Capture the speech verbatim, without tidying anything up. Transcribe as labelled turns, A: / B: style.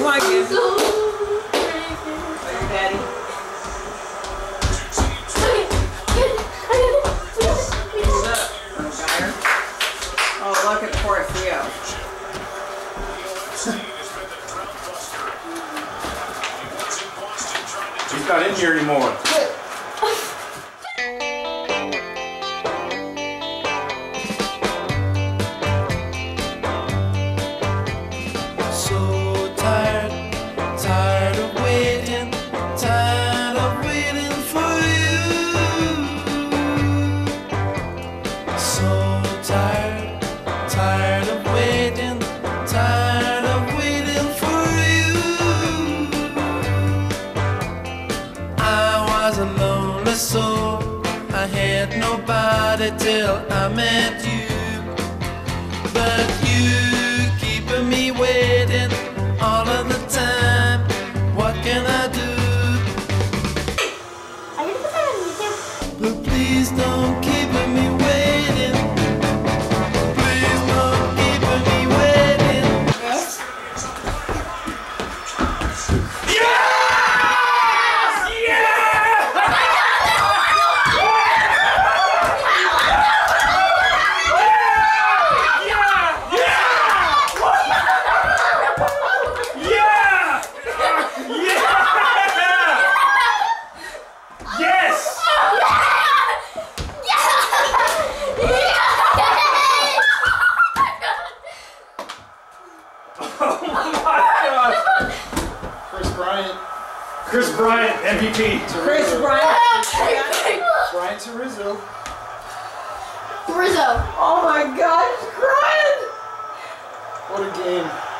A: Come on, kid. Your daddy. Who's up? Oh, look at poor Theo.
B: He's not in here anymore.
C: So tired, tired of waiting, tired of waiting for you. So tired, tired of waiting, tired of waiting for you. I was a lonely soul, I had nobody till I met you. But you keeping me waiting all of the time. What can I do? But please don't keep me waiting. Please don't keep me waiting.
B: Chris Bryant. Chris Bryant, M V P.
A: Chris Bryant.
B: Bryant to Rizzo.
D: Rizzo.
A: Oh my God, he's crying.
B: What a game.